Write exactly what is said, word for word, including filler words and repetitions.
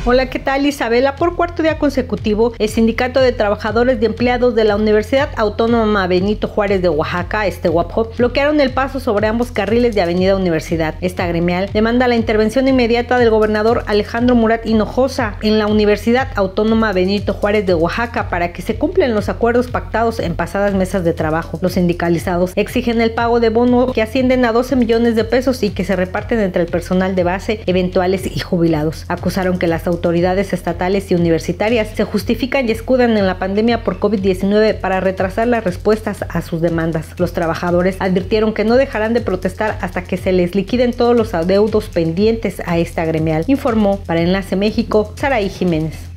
Hola, ¿qué tal? Isabela. Por cuarto día consecutivo, el Sindicato de Trabajadores y Empleados de la Universidad Autónoma Benito Juárez de Oaxaca, este UAPJO, bloquearon el paso sobre ambos carriles de Avenida Universidad. Esta gremial demanda la intervención inmediata del gobernador Alejandro Murat Hinojosa en la Universidad Autónoma Benito Juárez de Oaxaca para que se cumplan los acuerdos pactados en pasadas mesas de trabajo. Los sindicalizados exigen el pago de bono que ascienden a doce millones de pesos y que se reparten entre el personal de base, eventuales y jubilados. Acusaron que las autoridades estatales y universitarias se justifican y escudan en la pandemia por COVID diecinueve para retrasar las respuestas a sus demandas. Los trabajadores advirtieron que no dejarán de protestar hasta que se les liquiden todos los adeudos pendientes a esta gremial, informó para Enlace México Saraí Jiménez.